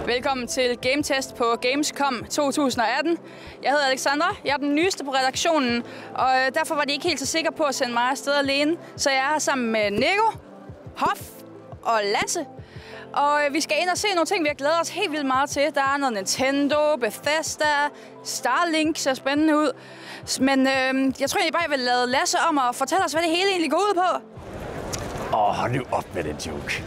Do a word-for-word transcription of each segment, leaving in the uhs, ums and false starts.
Velkommen til Game Test på Gamescom to tusind og atten. Jeg hedder Alexandra, jeg er den nyeste på redaktionen, og derfor var de ikke helt så sikre på at sende mig afsted alene. Så jeg er her sammen med Nico, Hoff og Lasse. Og vi skal ind og se nogle ting, vi har glædet os helt vildt meget til. Der er noget Nintendo, Bethesda, Starlink ser spændende ud. Men øh, jeg tror, jeg bare vil lade Lasse om at fortælle os, hvad det hele egentlig går ud på. Åh, oh, hold nu op med den joke.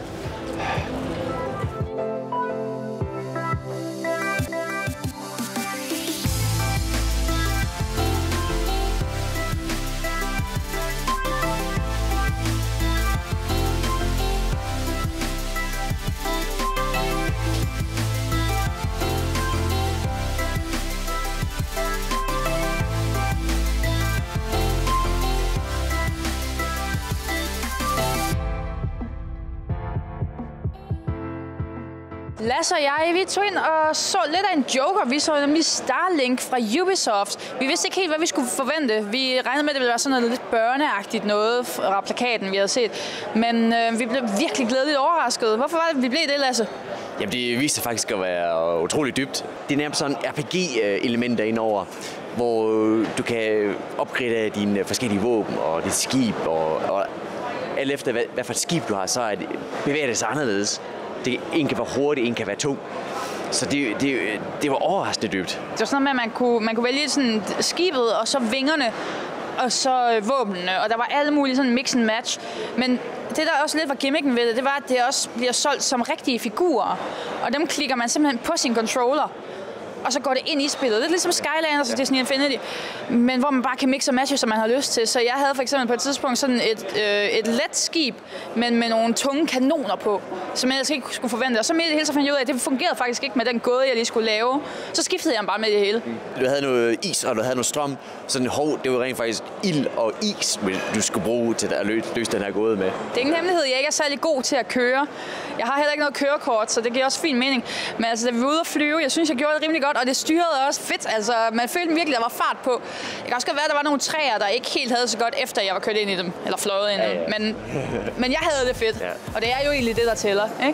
Lasse og jeg, vi tog ind og så lidt af en joker. Vi så nemlig Starlink fra Ubisoft. Vi vidste ikke helt, hvad vi skulle forvente. Vi regnede med, at det ville være sådan noget lidt børneagtigt noget fra plakaten, vi havde set. Men øh, vi blev virkelig glædeligt overrasket. Hvorfor var det, vi blev det, Lasse? Jamen, det viste faktisk at være utroligt dybt. Det er nærmest sådan R P G-elementer indover, hvor du kan opgradere dine forskellige våben og dit skib. Og, og alt efter, hvad, hvad for et skib du har, så er det, bevæger det sig anderledes. Det, en kan være hurtigt, en kan være tung. Så det, det, det var overraskende dybt. Det var sådan noget med, at man kunne, man kunne vælge sådan skibet, og så vingerne, og så våbnene. Og der var alle mulige sådan mix and match. Men det, der også lidt var gimmicken ved det, det var, at det også bliver solgt som rigtige figurer. Og dem klikker man simpelthen på sin controller. Og så går det ind i spillet. Det er ligesom Skylanders og Disney Infinity, men hvor man bare kan mixe og matche, som man har lyst til. Så jeg havde for eksempel på et tidspunkt sådan et, øh, et let skib, men med nogle tunge kanoner på, som jeg ellers ikke skulle forvente. Og så midt i det hele så fandt jeg ud af, at det fungerede faktisk ikke med den gåde, jeg lige skulle lave. Så skiftede jeg bare med det hele. Du havde noget is, og du havde noget strøm. Sådan hov, det var rent faktisk ild og is, du skulle bruge til at løse den her gåde med. Det er ingen hemmelighed, jeg ikke er særlig god til at køre. Jeg har heller ikke noget kørekort, så det giver også fin mening. Men altså, da vi var ude at flyve, jeg synes, jeg gjorde det rimelig godt, og det styrede også fedt. Altså, man følte virkelig, der var fart på. Det kan også godt være, at der var nogle træer, der ikke helt havde så godt, efter jeg var kørt ind i dem, eller fløjet ind i dem. Ja, ja. Men, men jeg havde det fedt, ja. Og det er jo egentlig det, der tæller, ikke?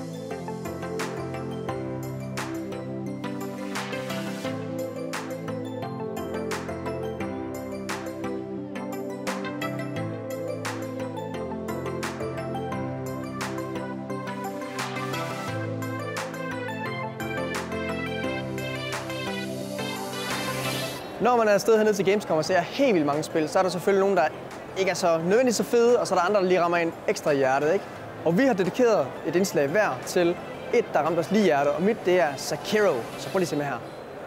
Når man er afsted hernede til Gamescom og ser helt vildt mange spil, så er der selvfølgelig nogle, der ikke er så nødvendigt så fede, og så er der andre, der lige rammer en ekstra i hjertet, ikke? Og vi har dedikeret et indslag hver til et, der ramte os lige i hjertet, og mit, det er Sekiro. Så prøv lige at se med her.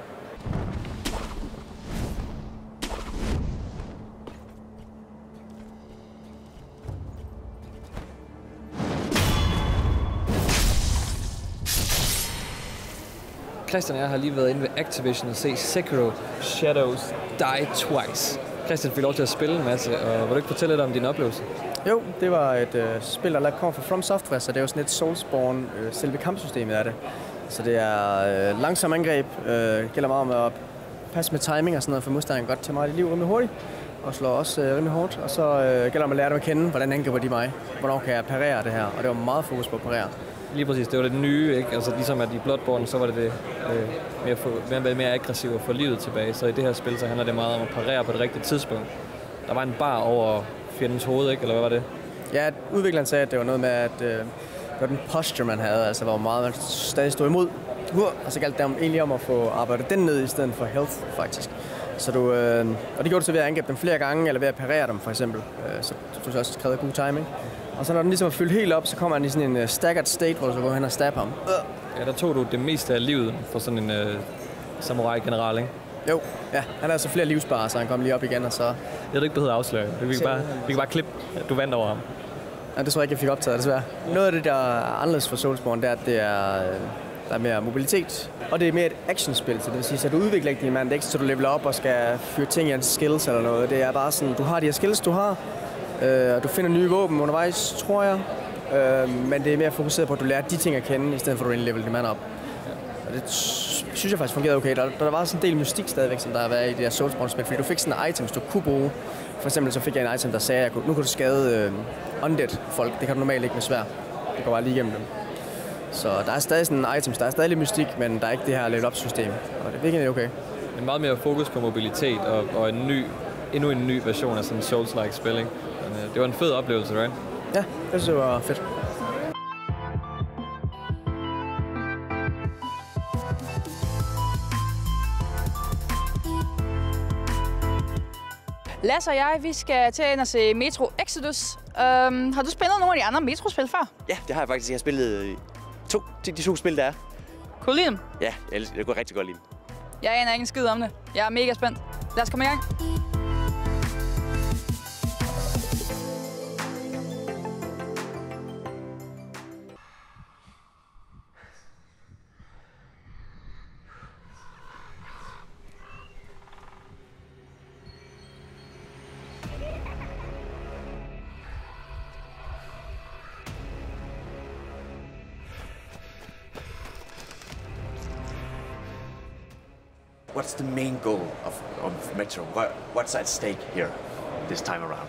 Christian og jeg har lige været inde ved Activision og se Sekiro Shadows Die Twice. Christian fik lov til at spille en masse, og vil du ikke fortælle lidt om din oplevelse? Jo, det var et øh, spil, der kom fra From Software, så det er jo sådan et Soulsborne, øh, selve kampsystemet er det. Så det er øh, langsom angreb, øh, gælder meget om at passe med timing og sådan noget, for modstanderen godt tage meget i liv rimelig hurtigt, og slår også øh, rimelig hårdt. Og så øh, gælder om at lære dem at kende, hvordan angriber de mig, hvornår kan jeg parere det her, og det var meget fokus på at parere. Lige præcis, det var det nye, ikke? Altså ligesom at i Bloodborne, så var det det øh, mere, for, mere, mere aggressivt at få livet tilbage. Så i det her spil, så handler det meget om at parere på det rigtige tidspunkt. Der var en bar over fjendens hoved, ikke? Eller hvad var det? Ja, udvikleren sagde, at det var noget med, at øh, det var den posture, man havde, altså hvor meget man stadig stod imod. Og så galt det egentlig om at få arbejdet den ned i stedet for health, faktisk. Så du, øh, og det gjorde du så ved at angribe dem flere gange, eller ved at parere dem, for eksempel. Øh, så du så også krævede god timing. Og så når den ligesom er fyldt helt op, så kommer han i sådan en uh, staggered state, hvor du så går hen og stabber ham. Ja, der tog du det meste af livet for sådan en uh, samurai-general, ikke? Jo, ja. Han havde altså flere livsbarer, så han kom lige op igen, og så... Jeg ved ikke, behøver at afsløre. Vi kan bare, vi kan bare klippe, at du vandt over ham. Ja, det tror jeg ikke, jeg fik optaget, desværre. Noget af det, der er anderledes for Soulsborne, det er, at det er, der er mere mobilitet. Og det er mere et actionspil, så det vil sige, at du udvikler ikke din mand. Det er ikke så, du leveler op og skal fyre ting i hans skills eller noget. Det er bare sådan, du har de her skills, du har, øh, og du finder nye våben undervejs, tror jeg. Øh, men det er mere fokuseret på, at du lærer de ting at kende, i stedet for at du leveler din mand op. Og det synes jeg faktisk fungerede okay. Der, der var sådan en del mystik stadigvæk, som der har været i det her Soulsborne-spil, fordi du fik sådan en items, du kunne bruge. For eksempel så fik jeg en item, der sagde, at nu kan du skade øh, undead folk. Det kan du normalt ikke med sværd. Det går bare lige igennem dem. Så der er stadig sådan items, der er stadig lidt mystik, men der er ikke det her level-up-system, og det er virkelig okay. Men meget mere fokus på mobilitet og, og en ny, endnu en ny version af sådan en Souls-like spil, ikke? Men, øh, det var en fed oplevelse, right? Ja, det synes jeg var fedt. Lasse og jeg, vi skal til ind og se Metro Exodus. Um, har du spillet nogle af de andre Metro-spil før? Ja, det har jeg faktisk. Jeg har spillet to, de, de to spil, der er. Kunne du lide dem? Ja, jeg, jeg kunne rigtig godt lide dem. Jeg aner ikke en skid om det. Jeg er mega spændt. Lad os komme i gang. What's the main goal of, of Metro? What, what's at stake here this time around?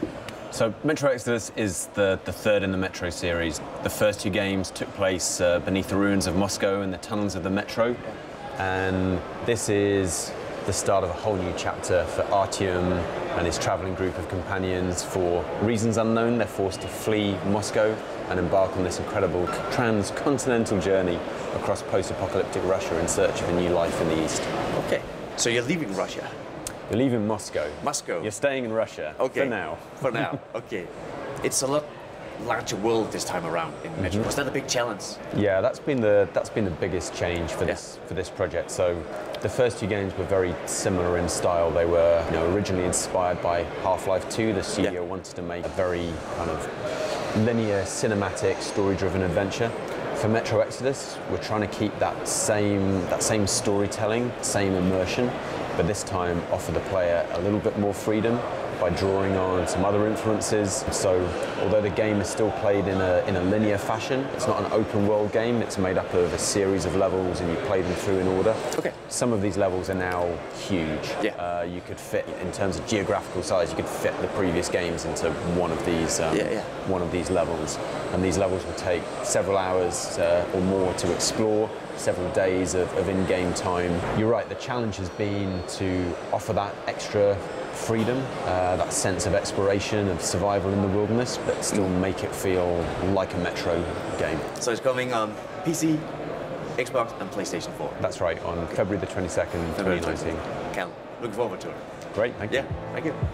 So Metro Exodus is the, the third in the Metro series. The first two games took place uh, beneath the ruins of Moscow in the tunnels of the Metro. And this is the start of a whole new chapter for Artyom and his traveling group of companions. For reasons unknown, they're forced to flee Moscow and embark on this incredible transcontinental journey across post-apocalyptic Russia in search of a new life in the East. Okay, so you're leaving Russia? You're leaving Moscow. Moscow? You're staying in Russia, okay. for now. For now, okay. It's a lot larger world this time around in Metro. Mm-hmm. Was that a big challenge? Yeah, that's been the that's been the biggest change for yeah. this for this project. So the first two games were very similar in style. They were, you know, originally inspired by Half-Life two. The studio yeah. wanted to make a very kind of linear, cinematic, story-driven adventure. For Metro Exodus, we're trying to keep that same that same storytelling, same immersion, but this time offer the player a little bit more freedom by drawing on some other influences. So although the game is still played in a, in a linear fashion, it's not an open world game, it's made up of a series of levels and you play them through in order. Okay. Some of these levels are now huge. Yeah. Uh, you could fit, in terms of geographical size, you could fit the previous games into one of these um, yeah, yeah. one of these levels. And these levels will take several hours uh, or more to explore, several days of, of in-game time. You're right, the challenge has been to offer that extra freedom, uh, that sense of exploration, of survival in the wilderness, but still make it feel like a Metro game. So it's coming on P C, Xbox and PlayStation four? That's right, on February the twenty-second, twenty nineteen. Cal, looking forward to it. Great, thank you. Yeah, thank you.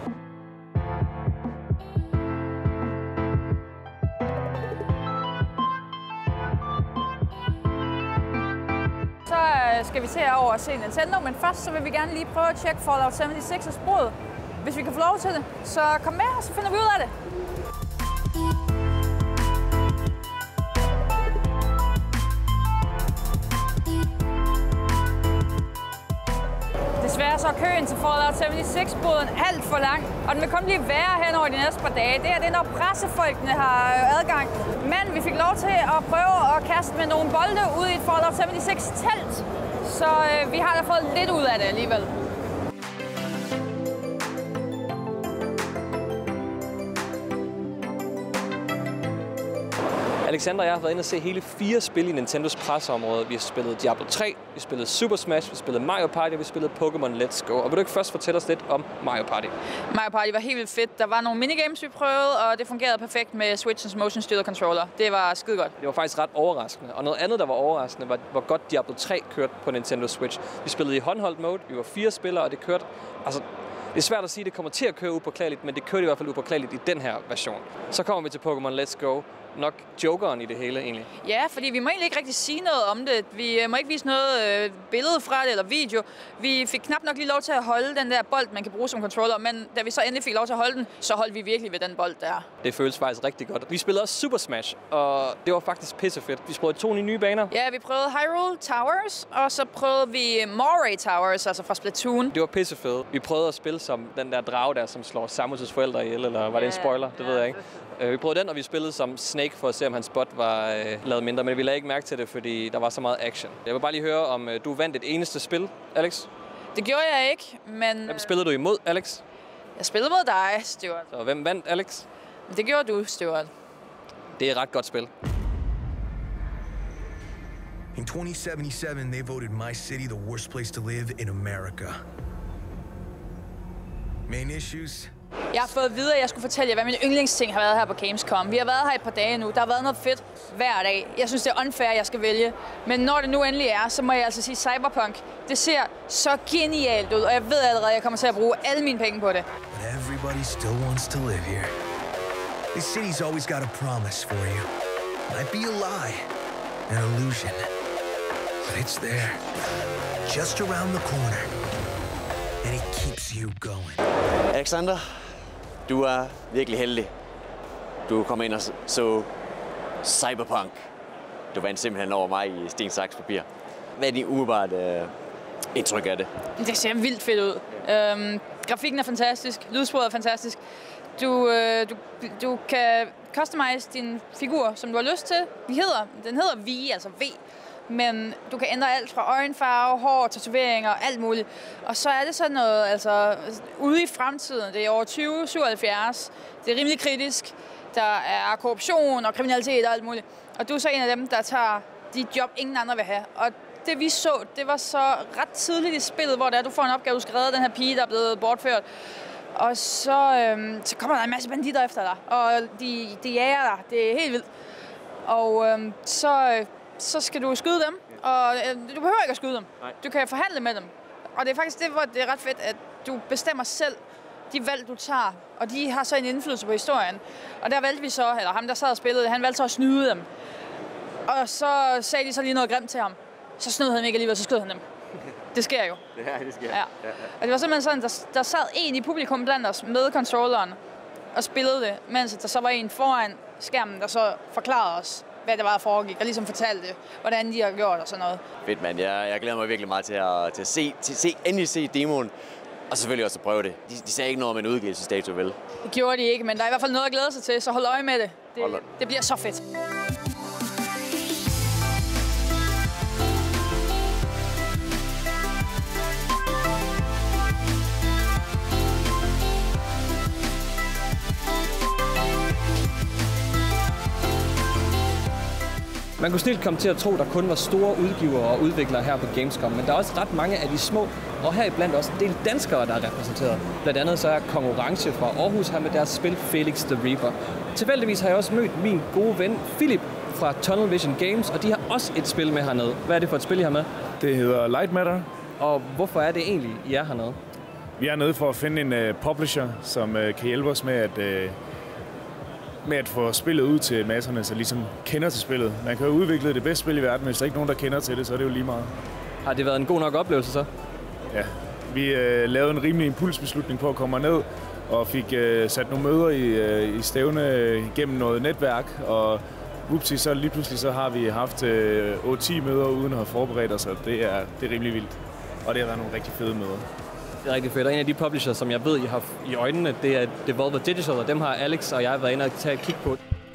Så skal vi til over og se Nintendo, men først så vil vi gerne lige prøve at tjekke Fallout seventy-six's brud. Hvis vi kan få lov til det, så kom med, og så finder vi ud af det. Desværre så er køen til Fallout seventy-six-boden alt for lang, og den vil kun blive værre hen over de næste par dage. Det er det, når pressefolkene har adgang. Men vi fik lov til at prøve at kaste med nogle bolde ud i et Fallout seventy-six-telt. Så øh, vi har da fået lidt ud af det alligevel. Alexander og jeg har været inde og se hele fire spil i Nintendos presseområde. Vi har spillet Diablo tre, vi har spillet Super Smash, vi har spillet Mario Party, og vi har spillet Pokémon Let's Go. Og vil du ikke først fortælle os lidt om Mario Party? Mario Party var helt vildt fedt. Der var nogle minigames, vi prøvede, og det fungerede perfekt med Switch's motion-styret controller. Det var skide godt. Det var faktisk ret overraskende. Og noget andet, der var overraskende, var, hvor godt Diablo tre kørte på Nintendo Switch. Vi spillede i håndholdt mode, vi var fire spillere, og det kørte... Altså, det er svært at sige, at det kommer til at køre upåklageligt, men det kørte i hvert fald upåklageligt i den her version. Så kommer vi til Pokémon Let's Go. Nok jokeren i det hele, egentlig. Ja, fordi vi må egentlig ikke rigtig sige noget om det. Vi må ikke vise noget øh, billede fra det eller video. Vi fik knap nok lige lov til at holde den der bold, man kan bruge som controller, men da vi så endelig fik lov til at holde den, så holdt vi virkelig ved den bold der. Det føles faktisk rigtig godt. Vi spillede også Super Smash, og det var faktisk pissefedt. Vi prøvede to nye baner. Ja, vi prøvede Hyrule Towers, og så prøvede vi Moray Towers, altså fra Splatoon. Det var pissefedt. Vi prøvede at spille som den der drage der, som slår Samus' forældre ihjel, eller var det en spoiler? Det ved jeg ikke. Vi prøvede den, og vi spillede som Snake for at se, om hans bot var øh, lavet mindre, men vi lagde ikke mærke til det, fordi der var så meget action. Jeg vil bare lige høre, om øh, du vandt et eneste spil, Alex? Det gjorde jeg ikke, men... Hvem spillede du imod, Alex? Jeg spillede mod dig, Stuart. Så hvem vandt, Alex? Det gjorde du, Stuart. Det er et ret godt spil. In twenty seventy-seven, they voted my city the worst place to live in America. Main issues? Jeg har fået at vide, at jeg skulle fortælle jer, hvad min yndlingsting har været her på Gamescom. Vi har været her et par dage nu. Der har været noget fedt hver dag. Jeg synes, det er unfair, at jeg skal vælge. Men når det nu endelig er, så må jeg altså sige Cyberpunk. Det ser så genialt ud, og jeg ved allerede, at jeg kommer til at bruge alle mine penge på det. But everybody still wants to live here. This city's always got a promise for you. Might be a lie, an illusion, but it's there, just around the corner, and it keeps you going. Alexander, du er virkelig heldig. Du kom ind og så Cyberpunk. Du vandt simpelthen over mig i sten, saks, papir. Hvad er din umiddelbart øh, indtryk af det? Det ser vildt fedt ud. Øhm, grafikken er fantastisk, lydsproget er fantastisk. Du, øh, du, du kan customize din figur, som du har lyst til. De hedder, den hedder V, altså V. Men du kan ændre alt fra øjenfarve, hår, tatoveringer, alt muligt. Og så er det sådan noget, altså ude i fremtiden, det er år tyve syvoghalvfjerds. Det er rimelig kritisk. Der er korruption og kriminalitet og alt muligt. Og du er så en af dem, der tager de job, ingen andre vil have. Og det vi så, det var så ret tidligt i spillet, hvor der du får en opgave, du skal redde den her pige, der er blevet bortført. Og så, øhm, så kommer der en masse banditter efter dig, og de, de jager dig. Det er helt vildt. Og øhm, så, så skal du skyde dem, og øh, du behøver ikke at skyde dem. Nej. Du kan forhandle med dem. Og det er faktisk det, hvor det er ret fedt, at du bestemmer selv de valg, du tager, og de har så en indflydelse på historien. Og der valgte vi så, eller ham, der sad og spillede, han valgte så at snyde dem. Og så sagde de så lige noget grimt til ham. Så snød han ikke alligevel, så skød han dem. Det sker jo. Ja, det sker. Ja. Og det var simpelthen sådan, der, der sad en i publikum blandt os med controlleren og spillede det, mens der så var en foran skærmen, der så forklarede os, hvad det var, der foregik, og ligesom fortalte, hvordan de har gjort og sådan noget. Fedt, mand. Jeg, jeg glæder mig virkelig meget til at, til at se, til, se, endelig se demoen, og selvfølgelig også at prøve det. De, de sagde ikke noget om en udgivelsesdato, vel? Det gjorde de ikke, men der er i hvert fald noget at glæde sig til, så hold øje med det. Det, det bliver så fedt. Man kunne snilt komme til at tro, at der kun var store udgivere og udviklere her på Gamescom, men der er også ret mange af de små, og heriblandt også en del danskere, der er repræsenteret. Blandt andet så er Konkurrence fra Aarhus her med deres spil Felix the Reaper. Tilfældigvis har jeg også mødt min gode ven Philip fra Tunnel Vision Games, og de har også et spil med hernede. Hvad er det for et spil, I har med? Det hedder Light Matter. Og hvorfor er det egentlig, I er hernede? Vi er nede for at finde en uh, publisher, som uh, kan hjælpe os med at... Uh med at få spillet ud til masserne, så ligesom kender til spillet. Man kan jo udvikle det bedste spil i verden, men hvis der ikke er nogen, der kender til det, så er det jo lige meget. Har det været en god nok oplevelse så? Ja. Vi øh, lavede en rimelig impulsbeslutning på at komme ned og fik øh, sat nogle møder i, øh, i stævne øh, gennem noget netværk, og upsi, så lige pludselig så har vi haft øh, otte ti møder uden at have forberedt os, og det er, det er rimelig vildt. Og det har været nogle rigtig fede møder. Det er rigtig fedt. Og en af de publishers, som jeg ved, I har i øjnene, det er Devolver Digital, og dem har Alex og jeg været inde og tage et kig på.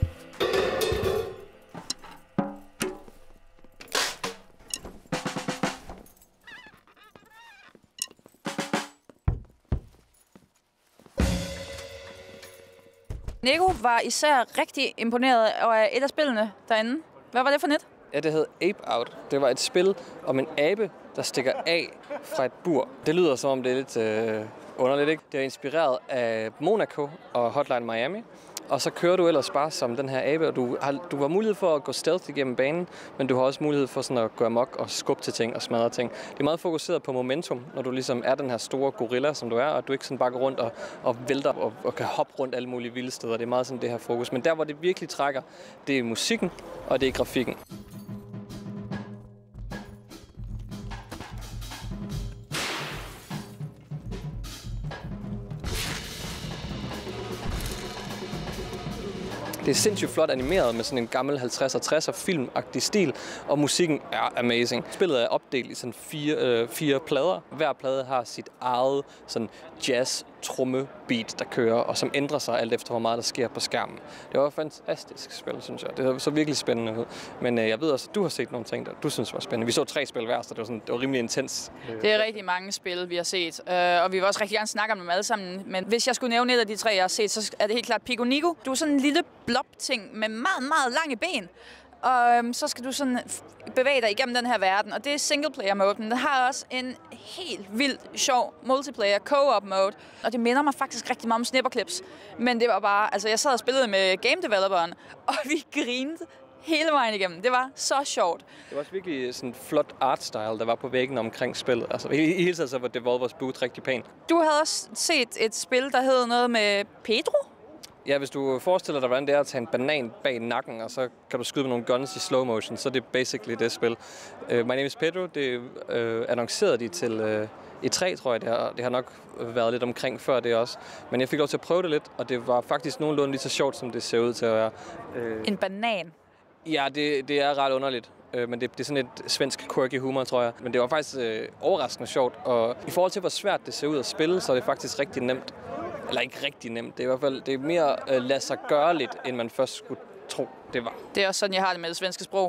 Nico var især rigtig imponeret over et af spillene derinde. Hvad var det for net? Ja, det hed Ape Out. Det var et spil om en abe, der stikker af fra et bur. Det lyder som om det er lidt øh, underligt, ikke? Det er inspireret af Monaco og Hotline Miami. Og så kører du ellers bare som den her abe, og du har, du har mulighed for at gå stealth igennem banen, men du har også mulighed for sådan at gå amok og skubbe til ting og smadre ting. Det er meget fokuseret på momentum, når du ligesom er den her store gorilla, som du er, og du ikke sådan bare går rundt og, og vælter og, og kan hoppe rundt alle mulige vilde steder. Det er meget sådan det her fokus. Men der, hvor det virkelig trækker, det er musikken, og det er grafikken. Det er sindssygt flot animeret med sådan en gammel halvtredser tresser filmagtig stil, og musikken er amazing. Spillet er opdelt i sådan fire, øh, fire plader. Hver plade har sit eget sådan jazz tromme beat, der kører, og som ændrer sig alt efter, hvor meget der sker på skærmen. Det var et fantastisk spil, synes jeg. Det så virkelig spændende ud. Men øh, jeg ved også, at du har set nogle ting, der du synes var spændende. Vi så tre spil hver, så det var, sådan, det var rimelig intens. Det er rigtig mange spil, vi har set, øh, og vi vil også rigtig gerne snakke om dem alle sammen. Men hvis jeg skulle nævne et af de tre, jeg har set, så er det helt klart Pico Nico. Du er sådan en lille blob-ting med meget, meget lange ben. og øhm, så skal du sådan bevæge dig igennem den her verden, og det er single-player-mode, men den har også en helt vildt sjov multiplayer co-op mode, og det minder mig faktisk rigtig meget om Snipperclips, men det var bare, altså jeg sad og spillede med game developeren, og vi grinede hele vejen igennem. Det var så sjovt. Det var også virkelig sådan flot artstyle, der var på væggen omkring spillet. Altså i, i hele tiden så var Devolvers booth rigtig pæn. Du havde også set et spil, der hed noget med Pedro? Ja, hvis du forestiller dig, hvordan det er at tage en banan bag nakken, og så kan du skyde med nogle guns i slow motion, så er det basically det spil. Uh, My Name is Pedro, det uh, annoncerede de til uh, E tre, tror jeg, det har, det har nok været lidt omkring før det også. Men jeg fik lov til at prøve det lidt, og det var faktisk nogenlunde lige så sjovt, som det ser ud til at være. Uh... En banan? Ja, det, det er ret underligt. Men det, det er sådan et svensk quirky humor, tror jeg. Men det var faktisk øh, overraskende sjovt. Og i forhold til, hvor svært det ser ud at spille, så er det faktisk rigtig nemt. Eller ikke rigtig nemt. Det er i hvert fald det er mere øh, lade sig gøre lidt, end man først skulle tro, det var. Det er også sådan, jeg har det med det svenske sprog.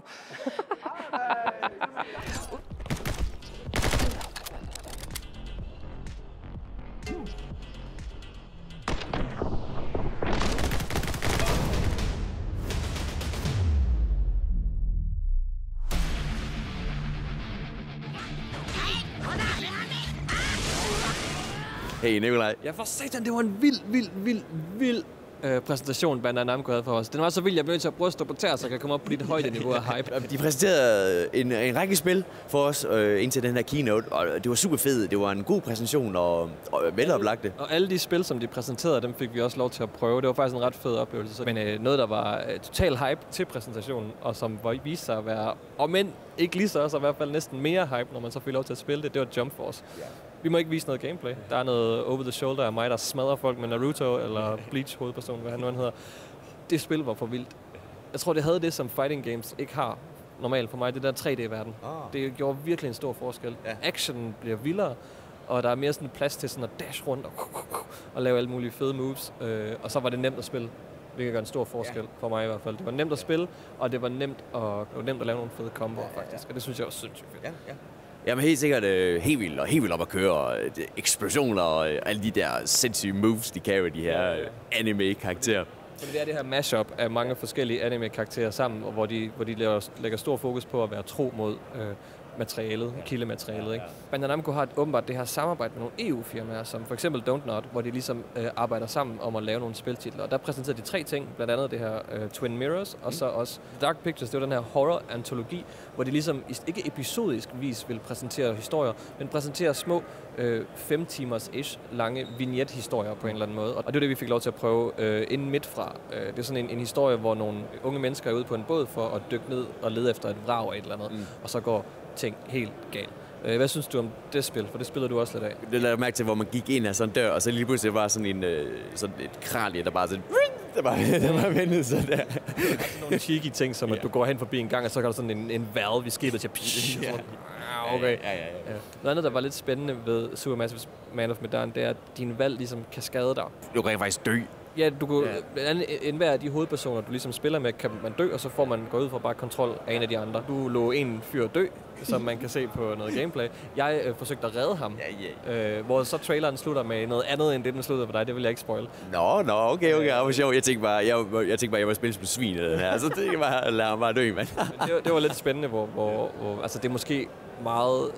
Hey, Nikolaj. Ja, for satan, det var en vild, vild, vild, vild øh, præsentation, Bandai Namco havde for os. Den var så vild, jeg blev nødt til at prøve at stå på tæer, så jeg kan komme op på dit højde niveau af hype. De præsenterede en, en række spil for os øh, indtil den her keynote, og det var super fedt. Det var en god præsentation og, og veloplagte. Og alle de spil, som de præsenterede, dem fik vi også lov til at prøve. Det var faktisk en ret fed oplevelse. Men øh, noget, der var øh, total hype til præsentationen, og som var, viste sig at være, og men ikke lige så også, i hvert fald næsten mere hype, når man så fik lov til at spille det, det var Jump Force. Yeah. Vi må ikke vise noget gameplay. Der er noget over the shoulder af mig, der smadrer folk med Naruto eller Bleach hovedperson, hvad han nu han hedder. Det spil var for vildt. Jeg tror, det havde det, som fighting games ikke har normalt for mig, det der tre D-verden. Oh. Det gjorde virkelig en stor forskel. Yeah. Action bliver vildere, og der er mere sådan plads til sådan at dash rundt og, og lave alle mulige fede moves. Øh, og så var det nemt at spille, hvilket gør en stor forskel yeah. for mig i hvert fald. Det var nemt at spille, og det var nemt at, det var nemt at lave nogle fede comboer faktisk. Og det synes jeg også sindssygt fedt. Yeah, yeah. Jamen helt sikkert øh, helt vildt og helt vildt op at køre, og øh, eksplosioner og øh, alle de der sindssyge moves, de kan jo, de her øh, anime-karakterer. Så det er det her mashup af mange forskellige anime-karakterer sammen, hvor de, hvor de lægger, lægger stor fokus på at være tro mod øh, materialet, kildematerialet. Ikke? Bandai Namco har åbenbart det her samarbejde med nogle E U-firmaer, som for eksempel Don't Nod, hvor de ligesom øh, arbejder sammen om at lave nogle spiltitler. Og der præsenterede de tre ting, blandt andet det her øh, Twin Mirrors, og så også Dark Pictures, det var den her horror-antologi, hvor de ligesom ikke episodisk vis vil præsentere historier, men præsentere små øh, fem timers-ish lange vignette-historier på en eller anden måde. Og det er det, vi fik lov til at prøve øh, inden midt fra. Øh, det er sådan en, en historie, hvor nogle unge mennesker er ude på en båd for at dykke ned og lede efter et vrag af et eller andet, mm. og så går ting helt galt. Hvad synes du om det spil? For det spiller du også lidt af. Det lader jeg mærke til, hvor man gik ind af sådan en dør, og så lige pludselig var sådan en sådan et kralie, der bare sådan der bare, der bare vendte sig der. Det er sådan nogle cheeky ting, som at du går hen forbi en gang, og så kan der sådan en, en valve i skibet til at ja. Okay. Ja, ja, ja, ja. Noget andet, der var lidt spændende ved Supermassive Man of Medan, det er, at din valg ligesom kan skade dig. Du kan faktisk dø. Ja, du kunne, ja. En, en hver af de hovedpersoner, du ligesom spiller med, kan man dø, og så får man gå ud fra bare kontrol af en af de andre. Du lå en fyr dø, som man kan se på noget gameplay. Jeg øh, forsøgte at redde ham, ja, yeah. øh, hvor så traileren slutter med noget andet, end det, den slutter for dig. Det vil jeg ikke spoil. Nå, nå, okay, okay. Det var sjovt. Jeg tænkte bare, jeg, jeg tænkte bare, jeg var spillet som svin den her. Så det var lad ham bare dø, mand. det, det var lidt spændende, hvor, hvor, hvor altså det er måske meget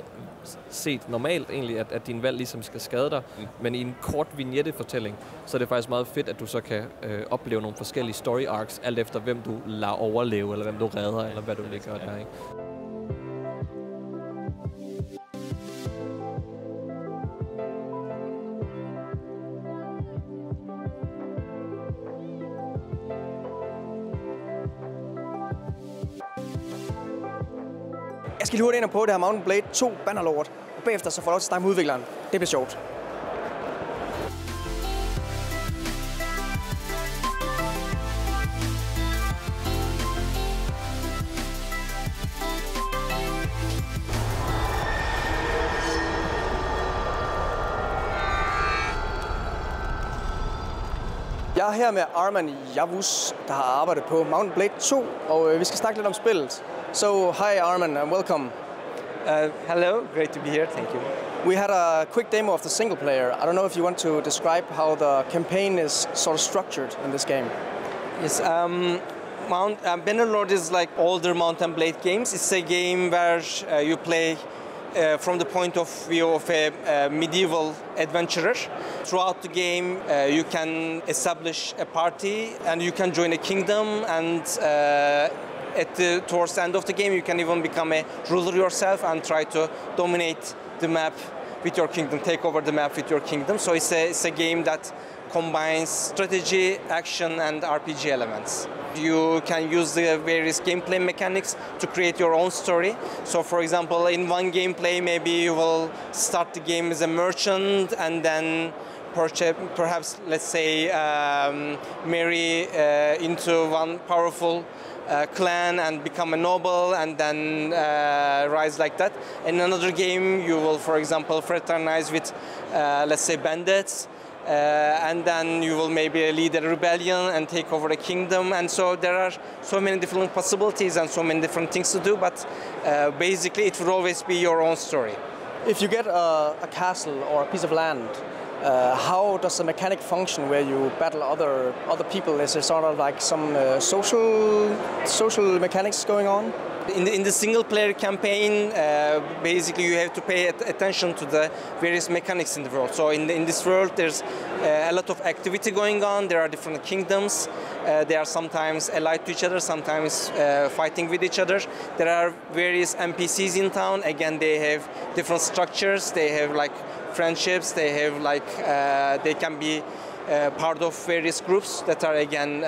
set normalt egentlig, at, at din valg ligesom skal skade dig, mm. men i en kort vignette-fortælling, så er det faktisk meget fedt, at du så kan øh, opleve nogle forskellige story arcs, alt efter hvem du lader overleve, eller hvem du redder, eller hvad du ligger der, ikke? Jeg skal lige hurtigt ind og på det her Mount Blade to Bannerlord, og bagefter så får jeg lov til at snakke med udvikleren. Det bliver sjovt. Jeg er her med Arman Yavuz, der har arbejdet på Mount Blade to, og vi skal snakke lidt om spillet. So, hi Arman, and welcome. Uh, hello, great to be here, thank you. We had a quick demo of the single player. I don't know if you want to describe how the campaign is sort of structured in this game. Yes, um, Mount uh, Bannerlord is like older Mount and Blade games. It's a game where uh, you play uh, from the point of view of a, a medieval adventurer. Throughout the game, uh, you can establish a party and you can join a kingdom, and uh, at the towards the end of the game, you can even become a ruler yourself and try to dominate the map with your kingdom, take over the map with your kingdom. So it's a, it's a game that combines strategy, action, and R P G elements. You can use the various gameplay mechanics to create your own story. So for example, in one gameplay, maybe you will start the game as a merchant and then perhaps, let's say, um, marry uh, into one powerful uh, clan and become a noble and then uh, rise like that. In another game, you will, for example, fraternize with, uh, let's say, bandits. Uh, and then you will maybe lead a rebellion and take over a kingdom. And so there are so many different possibilities and so many different things to do, but uh, basically it will always be your own story. If you get a, a castle or a piece of land, uh, how does the mechanic function where you battle other other people? Is there sort of like some uh, social social mechanics going on? In the, in the single-player campaign, uh, basically you have to pay at attention to the various mechanics in the world. So in, the, in this world, there's uh, a lot of activity going on. There are different kingdoms. Uh, they are sometimes allied to each other, sometimes uh, fighting with each other. There are various N P Cs in town. Again, they have different structures. They have like friendships. They have like uh, they can be Uh, part of various groups that are again uh,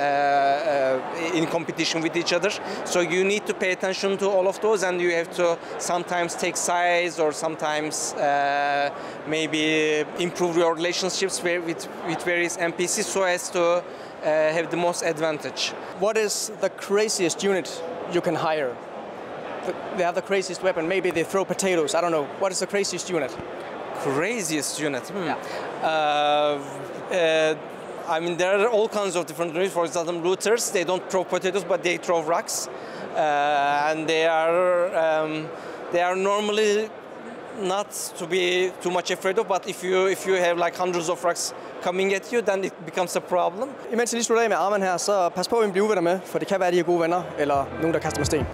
uh, in competition with each other. So you need to pay attention to all of those, and you have to sometimes take sides or sometimes uh, maybe improve your relationships with, with various N P Cs so as to uh, have the most advantage. What is the craziest unit you can hire? They have the craziest weapon. Maybe they throw potatoes. I don't know. What is the craziest unit? Craziest unit? Hmm. Yeah. Uh, Uh, I mean, there are all kinds of different units. For example, looters, they don't throw potatoes, but they throw rocks. Uh, and they are, um, they are normally not to be too much afraid of, but if you, if you have like hundreds of rocks coming at you, then it becomes a problem. Imens jeg lige slutter af med Arman her, så pas på, at vi bliver uvenner med, for det kan være, at de er gode venner, eller nogen, der kaster med sten.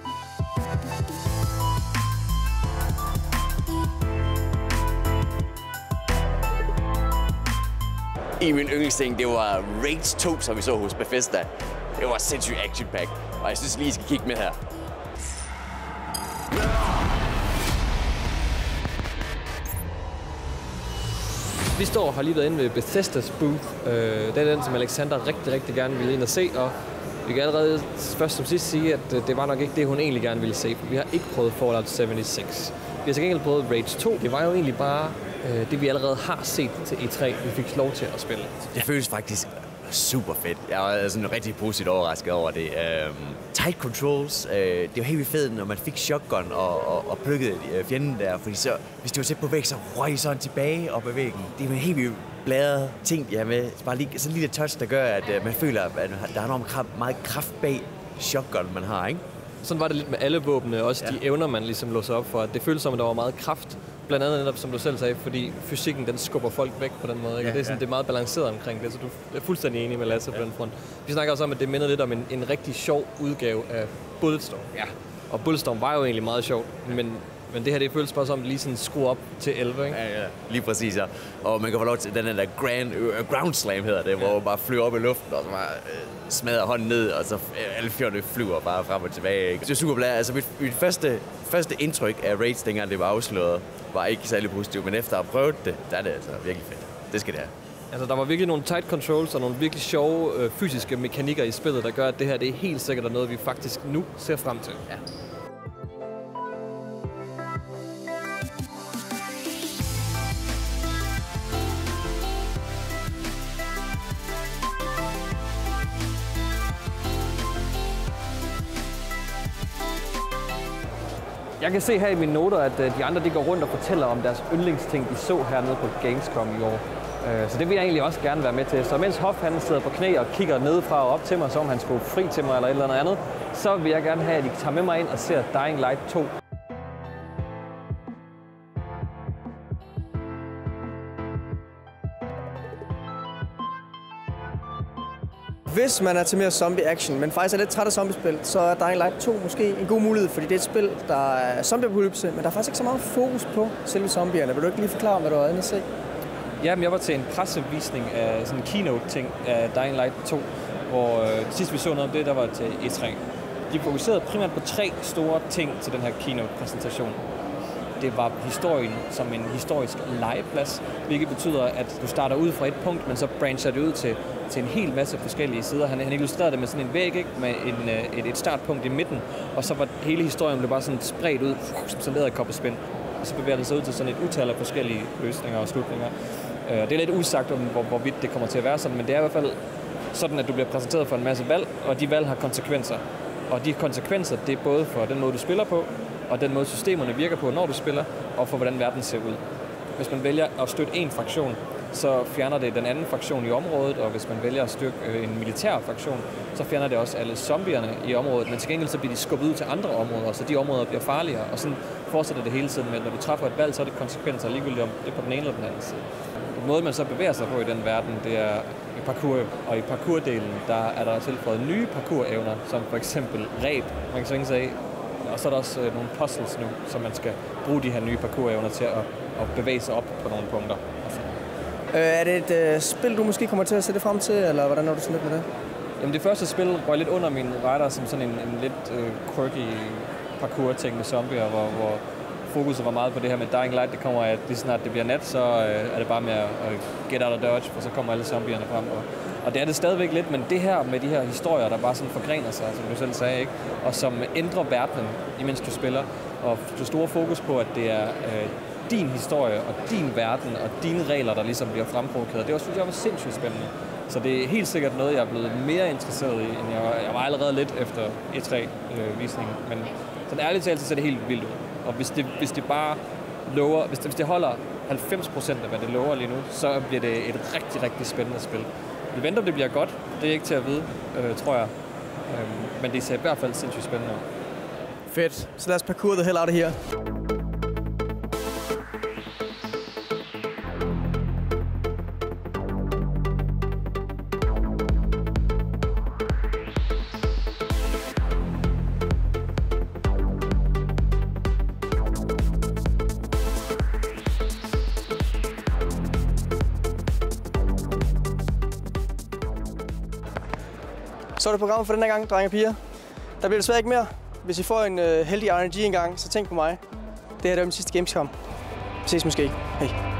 En af mine yndlingsting, det var Rage to, som vi så hos Bethesda. Det var sindssygt action-pack, og jeg synes lige, I skal kigge med her. Vi står og har lige været inde ved Bethesdas booth. Det er den, som Alexander rigtig, rigtig gerne ville ind og se, og vi kan allerede først som sidst sige, at det var nok ikke det, hun egentlig gerne ville se. Vi har ikke prøvet Fallout seventy-six. Vi har så gengæld prøvet Rage to. Det var jo egentlig bare det, vi allerede har set til E tre, vi fik lov til at spille. Det føles faktisk super fedt. Jeg var sådan rigtig positivt overrasket over det. Um, tight controls, uh, det var helt vildt fedt, når man fik shotgun og, og, og plukkede fjenden der, fordi så, hvis du var tæt på væg, så røg sådan tilbage op ad væggen. Det er en helt vildt bladret ting, de har med. Bare lige, sådan en lille touch, der gør, at uh, man føler, at der er enormt meget kraft bag shotgun, man har, ikke? Sådan var det lidt med alle våbne, også ja. De evner, man ligesom låser op for. Det føles som, at der var meget kraft. Blandt andet netop, som du selv sagde, fordi fysikken, den skubber folk væk på den måde. Ikke? Ja, det, er sådan, ja. Det er meget balanceret omkring det, så du er fuldstændig enig med Lasse ja. På den front. Vi snakker også om, at det minder lidt om en, en rigtig sjov udgave af Bulletstorm. Ja. Og Bulletstorm var jo egentlig meget sjovt, men, men det her, det føles bare som lige sådan skru op til elleve, ikke? Ja, ja, lige præcis, ja. Og man kan få lov til den der grand, uh, ground slam hedder det, ja. Hvor man bare flyver op i luften, og så bare uh, smadrer hånden ned, og så uh, alle fjordene flyver bare frem og tilbage, ikke? Så det er super blære. Altså, mit, mit første, første indtryk af Rage, dengang det var afsløret, var ikke særlig positivt, men efter at have prøvet det, der er det altså virkelig fedt. Det skal det have. Altså, der var virkelig nogle tight controls og nogle virkelig sjove øh, fysiske mekanikker i spillet, der gør, at det her det er helt sikkert noget, vi faktisk nu ser frem til. Ja. Jeg kan se her i mine noter, at de andre de går rundt og fortæller om deres yndlingsting, de så hernede på Gamescom i år. Så det vil jeg egentlig også gerne være med til. Så mens Hoff han sidder på knæ og kigger nedefra og op til mig, som om han skulle fri til mig eller et eller andet, så vil jeg gerne have, at I tager med mig ind og ser Dying Light to. hvis man er til mere zombie-action, men faktisk er lidt træt af zombiespil, så er Dying Light to måske en god mulighed, fordi det er et spil, der er zombie-apokalypse, men der er faktisk ikke så meget fokus på selve zombierne. Vil du ikke lige forklare, hvad du har inde at se? Jamen, jeg var til en pressevisning af sådan en keynote-ting af Dying Light to, hvor øh, sidst vi så noget om det, der var til E tre. De fokuserede primært på tre store ting til den her keynote-præsentation. Det var historien som en historisk legeplads, hvilket betyder, at du starter ud fra et punkt, men så brancher det ud til, til en hel masse forskellige sider. Han, han illustrerede det med sådan en væg, ikke? Med en, et, et startpunkt i midten, og så var hele historien blev bare sådan spredt ud, som sådan læderkoppespind. Og så bevæger det sig ud til sådan et utal af forskellige løsninger og slutninger. Det er lidt usagt om, hvor, hvorvidt det kommer til at være sådan, men det er i hvert fald sådan, at du bliver præsenteret for en masse valg, og de valg har konsekvenser. Og de konsekvenser, det er både for den måde, du spiller på, og den måde, systemerne virker på, når du spiller, og for hvordan verden ser ud. Hvis man vælger at støtte en fraktion, så fjerner det den anden fraktion i området, og hvis man vælger at støtte en militær fraktion, så fjerner det også alle zombierne i området, men til gengæld så bliver de skubbet ud til andre områder, så de områder bliver farligere, og sådan fortsætter det hele tiden med, at når du træffer et valg, så er det konsekvenser ligegyldigt om det er på den ene eller den anden side. Den måde, man så bevæger sig på i den verden, det er i parkour, og i parkourdelen, der er der tilføjet nye parkourevner, som for eksempel ræb, man kan svinge sig af, og så er der også øh, nogle puzzles nu, som man skal bruge de her nye parkourevner til at, at bevæge sig op på nogle punkter. Øh, er det et øh, spil, du måske kommer til at sætte frem til, eller hvordan er du sådan lidt med det? Jamen det første spil røg lidt under min radar som sådan en, en lidt øh, quirky parkour-ting med zombier, hvor, hvor fokuset var meget på det her med Dying Light. Det kommer, at lige snart det bliver nat, så øh, er det bare med at øh, get out of dodge, for så kommer alle zombierne frem. Og, og det er det stadigvæk lidt, men det her med de her historier, der bare sådan forgrener sig, som du selv sagde, ikke? Og som ændrer verdenen, imens du spiller, og du store fokus på, at det er øh, din historie og din verden og dine regler, der ligesom bliver fremprovokeret. Det var, synes jeg, var sindssygt spændende. Så det er helt sikkert noget, jeg er blevet mere interesseret i, end jeg var, jeg var allerede lidt efter E tre-visningen. Øh, men sådan ærligt talt, så ser det helt vildt ud. Og hvis det, hvis det bare lover, hvis det, hvis det holder halvfems procent af, hvad det lover lige nu, så bliver det et rigtig, rigtig spændende spil. Vi venter, om det bliver godt. Det er ikke til at vide, øh, tror jeg. Øh, men det ser i hvert fald sindssygt spændende ud. Fedt. Så lad os parkour the hell out of here. Så er det programmet for den her gang, drenge og piger. Der bliver desværre ikke mere. Hvis I får en uh, heldig R N G engang, så tænk på mig. Det her er den sidste Gamescom. Vi ses måske. Hej.